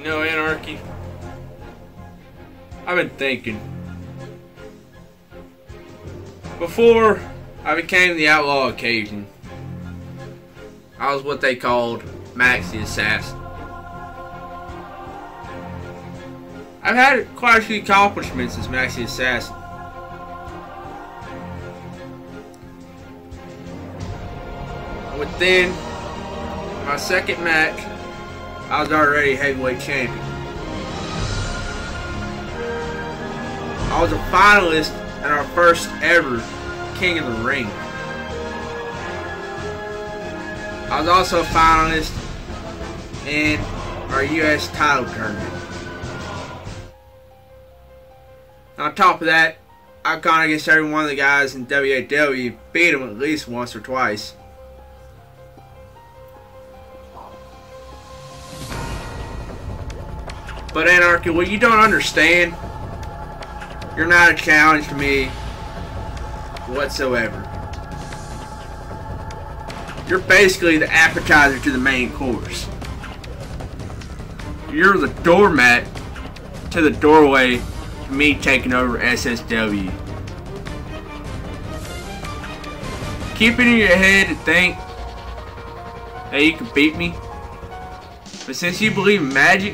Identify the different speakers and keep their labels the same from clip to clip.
Speaker 1: You know, Anarchy, I've been thinking. Before I became the Outlaw Cajun, I was what they called Max the Assassin. I've had quite a few accomplishments as Max the Assassin. Within my second match, I was already heavyweight champion. I was a finalist in our first ever King of the Ring. I was also a finalist in our US title tournament. On top of that, I've gone against every one of the guys in W.A.W, beat them at least once or twice. But Anarchy, what you don't understand, you're not a challenge to me whatsoever. You're basically the appetizer to the main course. You're the doormat to the doorway to me taking over SSW. Keep it in your head to think that you can beat me. But since you believe in magic,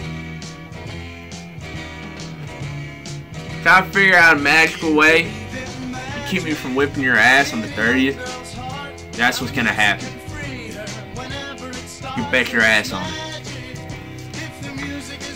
Speaker 1: try to figure out a magical way to keep me from whipping your ass on the 30th. That's what's gonna happen. You bet your ass on it.